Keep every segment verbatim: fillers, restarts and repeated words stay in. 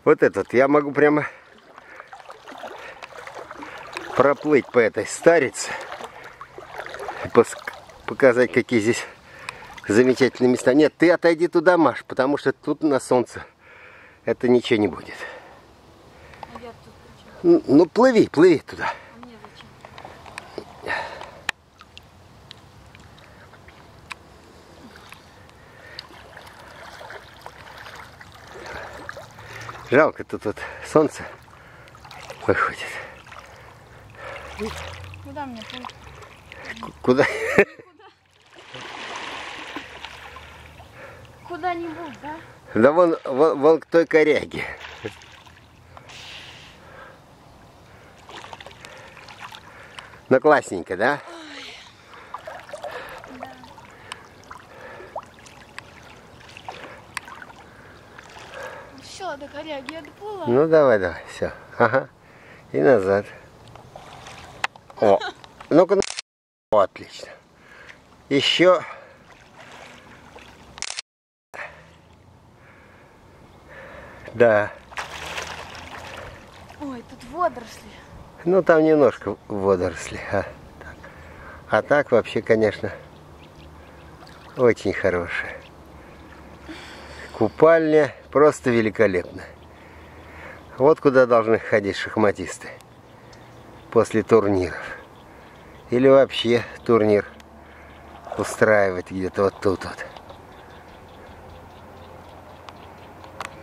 Вот этот я могу прямо проплыть по этой старице и показать, какие здесь замечательные места. Нет, ты отойди туда, Маш, потому что тут на солнце это ничего не будет. А я тут причем? Ну, плыви, плыви туда. А мне зачем? Жалко, тут вот солнце выходит. Куда мне плыть? Куда? Куда-нибудь, да? Да вон, вон, вон к той коряге. Ну, классненько, да? Ой. Да. Все, до коряги я доплыла. Ну, давай, давай, все. Ага. И назад. О, ну-ка, о, отлично. Еще. Да. Ой, тут водоросли. Ну, там немножко водоросли. А так, а так вообще, конечно, очень хорошая. Купальня просто великолепна. Вот куда должны ходить шахматисты после турниров. Или вообще турнир устраивать где-то вот тут вот.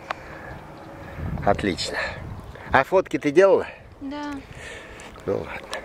Отлично. А фотки ты делала? Да. Ну ладно.